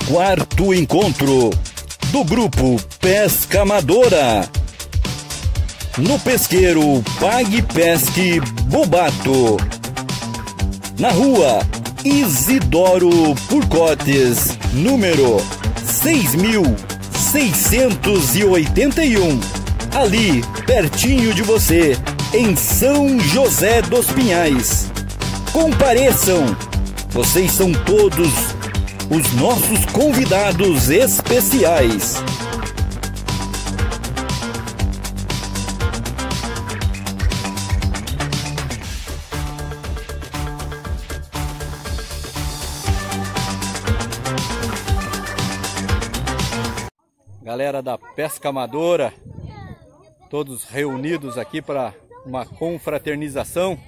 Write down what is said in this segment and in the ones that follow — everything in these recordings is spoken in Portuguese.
4º encontro do grupo Pesca Amadora no pesqueiro Pague Pesque Bobato, na rua Isidoro Purcotes, número 6681, ali pertinho de você, em São José dos Pinhais. Compareçam, vocês são todos os nossos convidados especiais. Galera da Pesca Amadora, todos reunidos aqui para uma confraternização.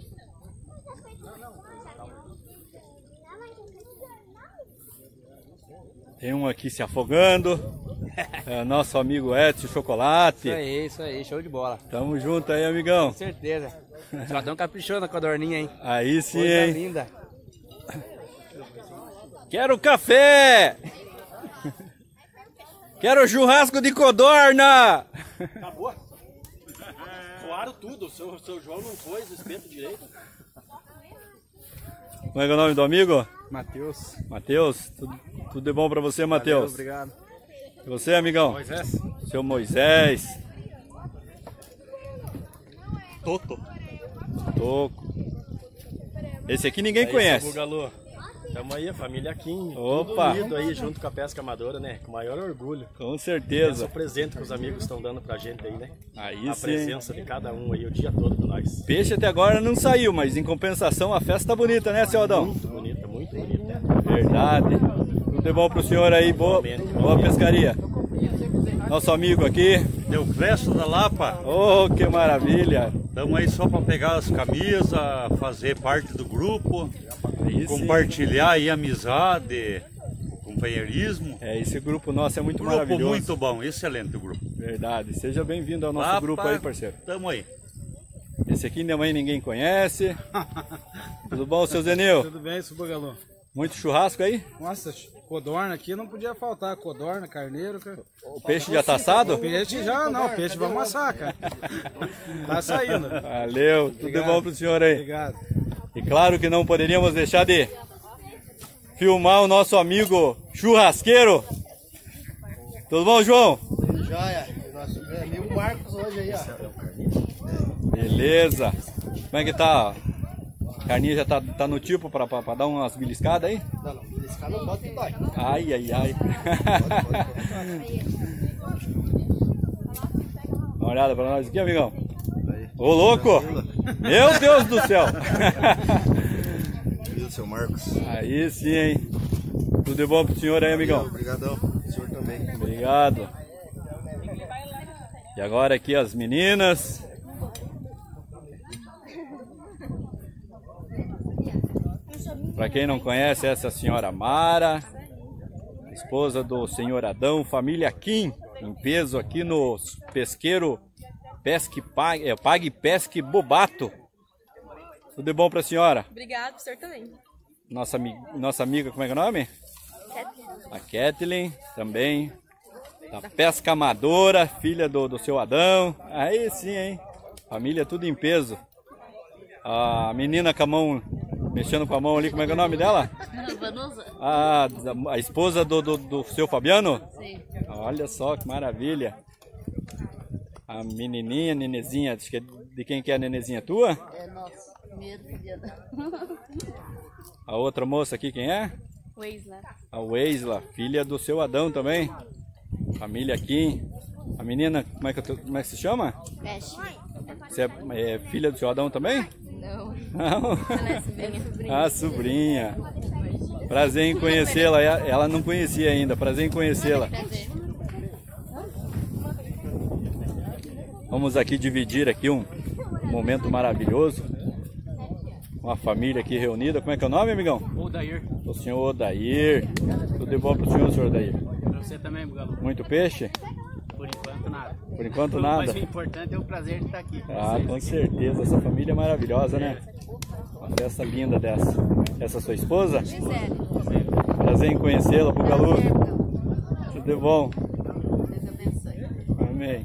Tem um aqui se afogando, é nosso amigo Edson Chocolate. Isso aí, show de bola. Tamo junto aí, amigão. Com certeza. Só tão caprichando com a dorninha, hein? Aí sim, Coisa hein? linda. Quero café! Quero churrasco de codorna! Acabou? Voaram tudo, o seu João não pôs o espeto direito. Como é que é o nome do amigo? Matheus. Matheus, tudo de bom pra você, Matheus? Obrigado. E você, amigão? Moisés? Seu Moisés. Toto. Toco. Esse aqui ninguém conhece. Bugalô. Tamo aí, a família Kim. Opa! Tudo unido aí junto com a Pesca Amadora, né? Com o maior orgulho. Com Esse certeza. é o presente que os amigos estão dando pra gente aí, né? Aí A sim. presença de cada um aí o dia todo com nós. Peixe até agora não saiu, mas em compensação a festa tá bonita, né, seu Adão? Muito bonita, muito bonita. Verdade. Tudo de bom pro senhor aí, boa pescaria. Nosso amigo aqui. Deu Cresto da Lapa. Oh, que maravilha. Estamos aí só para pegar as camisas, fazer parte do grupo, Aí sim. compartilhar aí amizade, companheirismo. Esse grupo nosso é muito Grupo maravilhoso. muito bom, excelente o grupo. Verdade. Seja bem-vindo ao nosso grupo aí, parceiro. Tamo aí. Esse aqui também ninguém conhece. Tudo bom, seu Zenil? Tudo bem, seu Bugalô? Muito churrasco aí? Nossa, codorna aqui não podia faltar. Codorna, carneiro, cara. O peixe já tá assado? Peixe já não, peixe vamos assar, cara. Tá saindo. Valeu, tudo de bom pro senhor aí. Obrigado. E claro que não poderíamos deixar de filmar o nosso amigo churrasqueiro. Tudo bom, João? Joia, nosso amigo Marcos hoje aí, ó. Beleza. Como é que tá? A carninha já tá no tipo pra dar umas beliscadas aí? Não, esse cara não pode que dói. Ai, ai, ai. Dá uma olhada pra nós aqui, amigão. Ô, louco! Meu Deus do céu! Viu, seu Marcos? Aí sim, hein? Tudo de bom pro senhor aí, amigão? Obrigadão, o senhor também. Obrigado. E agora aqui as meninas. Para quem não conhece, essa é a senhora Mara, esposa do senhor Adão, família Kim, em peso aqui no pesqueiro Pague Pesque Bobato. Tudo de bom para a senhora? Obrigado, pro senhor também. Nossa amiga, como é que é o nome? A Kathleen, também, da Pesca Amadora, filha do seu Adão. Aí sim, hein? Família tudo em peso. A menina com a mão, mexendo com a mão ali, como é que é o nome dela? Vanusa? A esposa do seu Fabiano? Sim. Olha só que maravilha. A menininha, nenezinha, acho que é de quem que é a nenezinha? Tua? É nossa, primeiro Fabiana. A outra moça aqui, quem é? Weisla. A Weisla, filha do seu Adão também. Família Kim. A menina, como é que se chama? Peixe. Você é filha do seu Adão também? Não. Não? Ela é sobrinha. A sobrinha. Prazer em conhecê-la. Ela não conhecia ainda. Prazer em conhecê-la. Prazer. Vamos aqui dividir aqui um momento maravilhoso. Uma família aqui reunida. Como é que é o nome, amigão? Odair. O senhor Odair. Tudo de bom pro senhor Odair? Pra você também, Bugalô. Muito peixe? Por enquanto, nada. Por enquanto nada. Mas o importante é o prazer de estar aqui. Com certeza. Essa família é maravilhosa, né? Uma festa linda dessa. Essa é sua esposa? Gisele. Prazer em conhecê-la, Bugalu. Prazer, Bugalu. Tudo bom? Deus abençoe. Amém.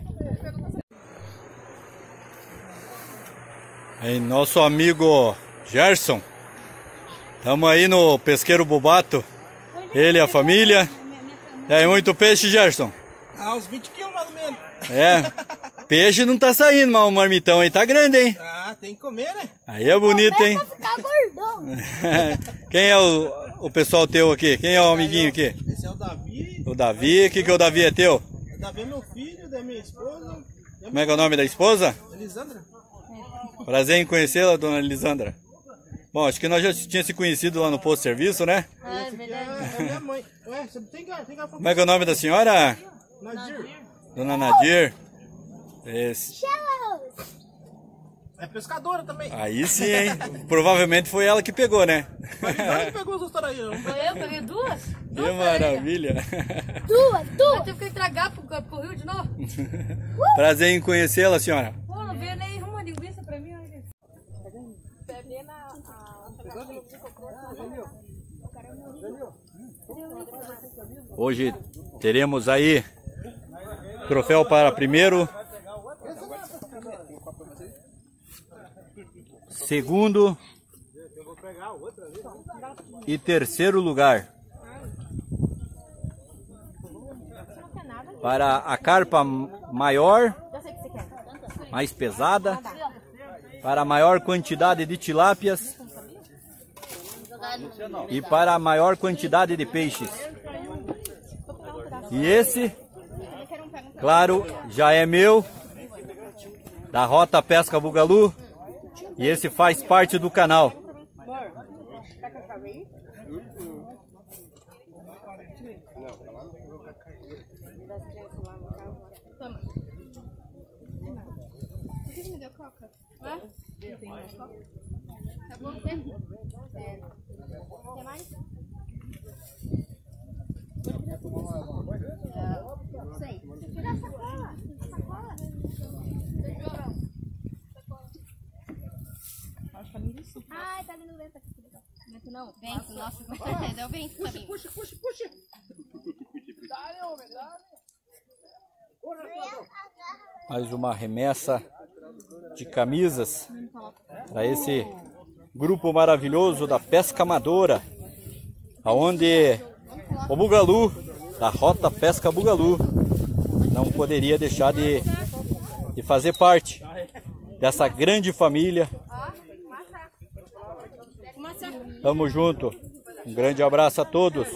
Aí, nosso amigo Gerson. Estamos aí no Pesqueiro Bobato. Ele e a família. E aí, muito peixe, Gerson? Ah, uns 20 quilos mais ou menos. É. Peixe não tá saindo, mas o marmitão aí tá grande, hein? Ah, tem que comer, né? Aí é bonito, hein? Ficar gordão. Quem é o pessoal teu aqui? Quem é o amiguinho aqui? Esse é o Davi. O Davi. O que o Davi é teu? O Davi é meu filho, da minha esposa. Como é que é o nome da esposa? Elisandra. Prazer em conhecê-la, dona Elisandra. Bom, acho que nós já tínhamos se conhecido lá no posto de serviço, né? Ah, é Esse aqui verdade. é minha mãe. Ué, você tem garfo? Como é que é o nome da senhora? Nadir. Dona Nadir. Esse. É pescadora também. Aí sim, hein? Provavelmente foi ela que pegou, né? Mas ela que pegou as histórias aí. Eu peguei duas? Que maravilha. Duas. Teve que entregar pro Rio de novo. Prazer em conhecê-la, senhora. Pô, não veio nem uma linguiça pra mim. Olha. Hoje teremos aí troféu para primeiro, segundo e terceiro lugar. Para a carpa maior, mais pesada, para a maior quantidade de tilápias e para a maior quantidade de peixes. E esse, claro, já é meu, da Rota Pesca Bugalu, e esse faz parte do canal. Ai, tá ali no vento aqui. Vento não? Vento, nossa, com certeza. É o vento também. Puxa. Mais uma remessa de camisas para esse grupo maravilhoso da pesca amadora, aonde o Bugalu, da Rota Pesca Bugalu, não poderia deixar de fazer parte dessa grande família. Tamo junto. Um grande abraço a todos.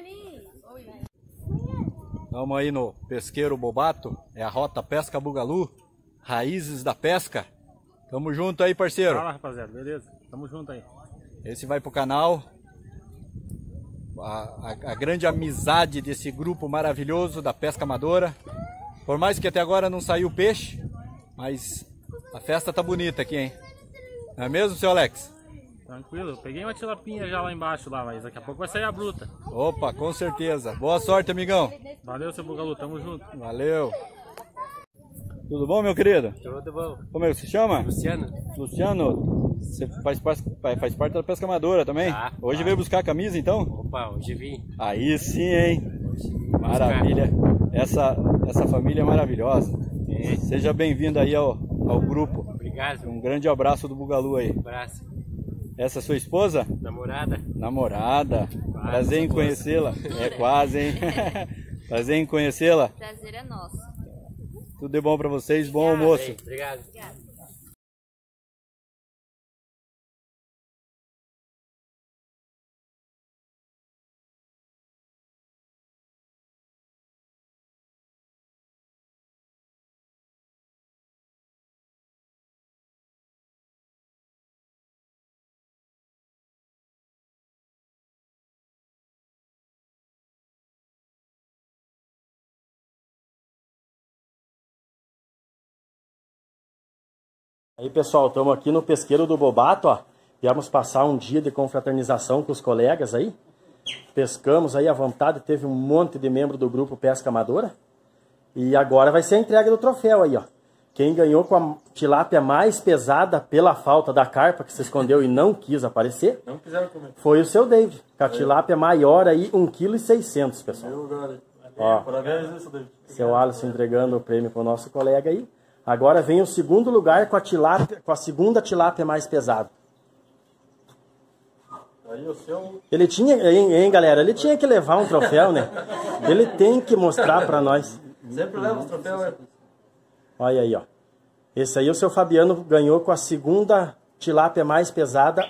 Estamos aí no Pesqueiro Bobato, é a Rota Pesca Bugalu, raízes da pesca. Tamo junto aí, parceiro. Fala, rapaziada, beleza? Tamo junto aí. Esse vai pro canal. A grande amizade desse grupo maravilhoso da pesca amadora. Por mais que até agora não saiu peixe, mas a festa tá bonita aqui, hein? Não é mesmo, seu Alex? Tranquilo, eu peguei uma tilapinha já lá embaixo, lá, mas daqui a pouco vai sair a bruta. Opa, com certeza. Boa sorte, amigão. Valeu, seu Bugalu, tamo junto. Valeu. Tudo bom, meu querido? Tudo bom. Como é que você chama? Luciano? Luciano, você faz parte da pesca amadora também? Ah, Hoje veio buscar a camisa, então? Opa, hoje vim. Aí sim, hein? Maravilha. Essa família é maravilhosa. É. Seja bem-vindo aí ao grupo. Obrigado. Um grande abraço do Bugalu aí. Um abraço. Essa é sua esposa? Namorada? Namorada. Prazer em conhecê-la. É quase, hein? Prazer em conhecê-la. Prazer é nosso. Tudo de bom pra vocês. Bom almoço. Ei, obrigado. Aí pessoal, estamos aqui no Pesqueiro do Bobato, ó. Viemos passar um dia de confraternização com os colegas aí. Pescamos aí à vontade, teve um monte de membro do grupo Pesca Amadora. E agora vai ser a entrega do troféu aí, ó. quem ganhou com a tilápia mais pesada pela falta da carpa, que se escondeu e não quis aparecer, Não quiseram comer. foi o seu David. Com a tilápia maior aí, 1,6 kg, pessoal. Ó, Parabéns, isso, David. seu Alisson entregando o prêmio para o nosso colega aí. Agora vem o segundo lugar com a tilápia, com a segunda tilápia mais pesada. Aí o seu... Ele tinha, hein, galera? Ele tinha que levar um troféu, né? Ele tem que mostrar para nós. Sempre leva os troféus, né? Olha aí, ó. Esse aí o seu Fabiano ganhou com a segunda tilápia mais pesada,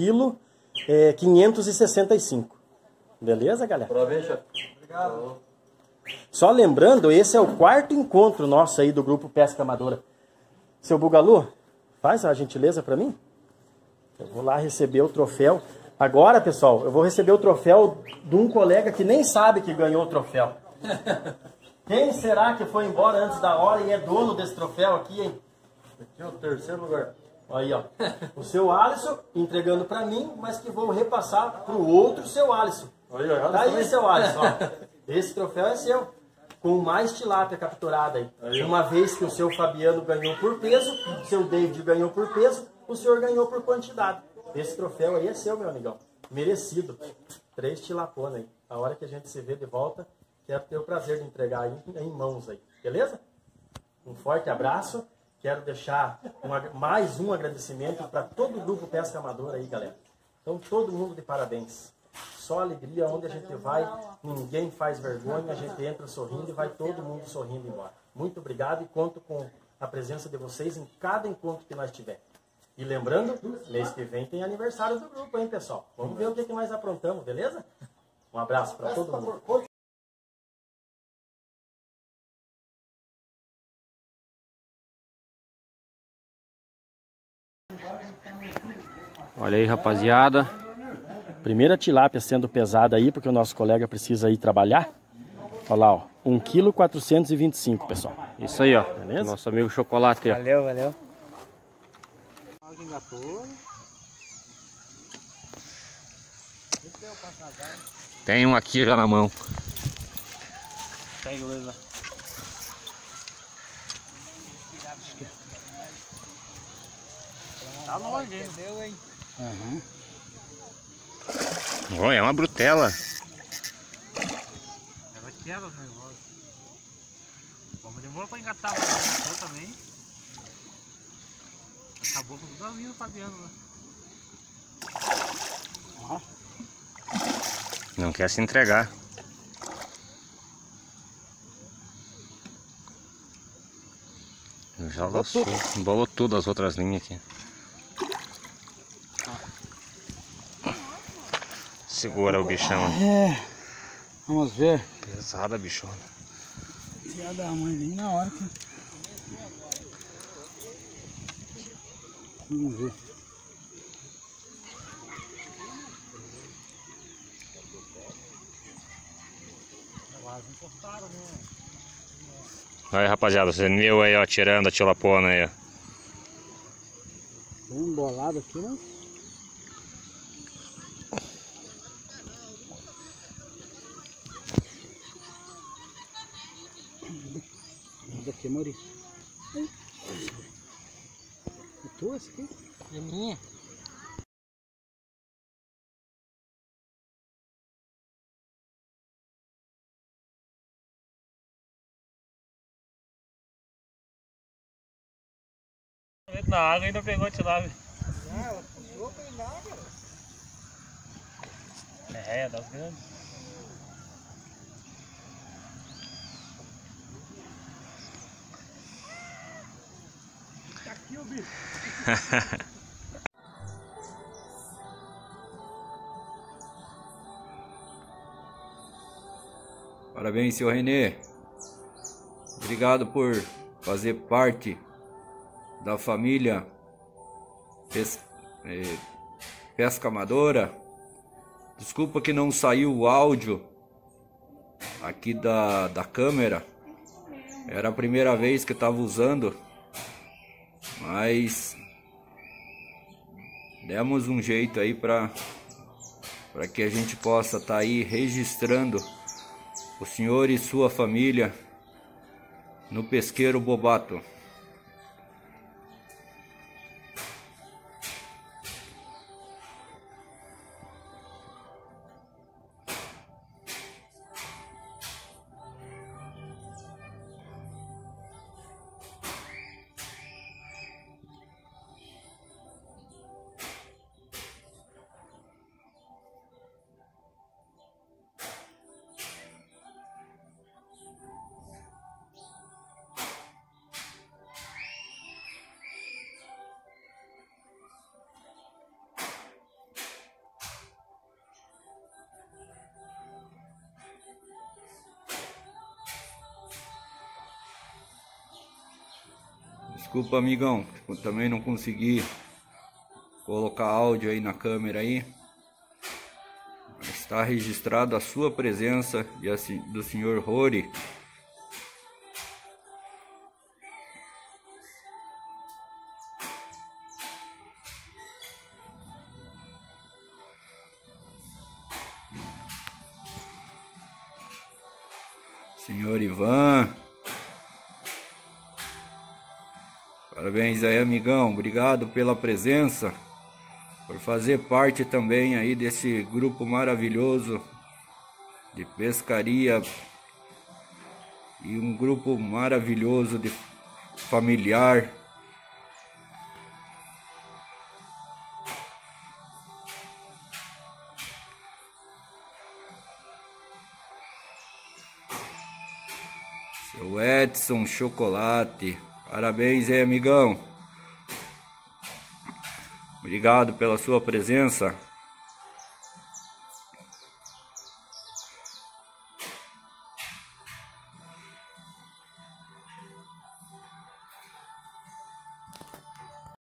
1,565 kg. Beleza, galera? Parabéns, chefe. Obrigado. Só lembrando, esse é o quarto encontro nosso aí do Grupo Pesca Amadora. Seu Bugalu, faz a gentileza para mim? Eu vou lá receber o troféu. Agora, pessoal, eu vou receber o troféu de um colega que nem sabe que ganhou o troféu. Quem será que foi embora antes da hora e é dono desse troféu aqui, hein? Aqui é o terceiro lugar. Aí, ó. O seu Alisson entregando para mim, mas que vou repassar para o outro seu Alisson. Aí, ó, Tá aí, seu Alisson, ó. Esse troféu é seu. Com mais tilápia capturada aí. Uma vez que o seu Fabiano ganhou por peso, o seu David ganhou por peso, o senhor ganhou por quantidade. Esse troféu aí é seu, meu amigão. Merecido. 3 tilaponas aí. A hora que a gente se vê de volta, quero ter o prazer de entregar aí em mãos aí. Beleza? Um forte abraço. Quero deixar mais um agradecimento para todo o Grupo Pesca Amadora aí, galera. Então, todo mundo de parabéns. Só alegria, onde a gente vai, ninguém faz vergonha, a gente entra sorrindo e vai todo mundo sorrindo embora. Muito obrigado e conto com a presença de vocês em cada encontro que nós tivermos. E lembrando, mês que vem tem aniversário do grupo, hein, pessoal? Vamos ver o que nós aprontamos, beleza? Um abraço para todo mundo. Olha aí, rapaziada. Primeira tilápia sendo pesada aí, porque o nosso colega precisa ir trabalhar. Olha lá, ó. 1,425 kg, pessoal. Isso aí, ó. Beleza? Nosso amigo Chocolate. Ó. Valeu, valeu. Tem um aqui já na mão. Pega o lá. Tá longe, hein? Deu, hein? Olha, é uma brutela. Ela quebra o negócio. Como demorou pra engatar o também. Acabou com tudo ali no Fabiano lá. Não quer se entregar. Já embolou tudo as outras linhas aqui. Segura o bichão. Vamos ver. Pesada, bichona. Ia dar a mãe nem na hora que... Vamos ver. Aí, rapaziada, você viu aí, ó, tirando a tilapona aí, ó. Tem um bolado aqui, né? Aqui, Maurício. É tua essa aqui? É minha. Na água ainda pegou a tilápia. Ah, ela puxou pra ir na água. É, das grandes. Tá aqui o bicho. Parabéns, senhor Renê. Obrigado por fazer parte da família Pesca Amadora. Desculpa que não saiu o áudio aqui da câmera. Era a primeira vez que eu estava usando, mas demos um jeito aí para que a gente possa estar aí registrando o senhor e sua família no Pesqueiro Bobato. Desculpa, amigão, eu também não consegui colocar áudio aí na câmera aí. Está registrado a sua presença e a do senhor Rory. Senhor Ivan. Parabéns aí, amigão. Obrigado pela presença. Por fazer parte também aí desse grupo maravilhoso de pescaria. E um grupo maravilhoso de familiar. Seu Edson Chocolate. Parabéns aí, amigão. Obrigado pela sua presença.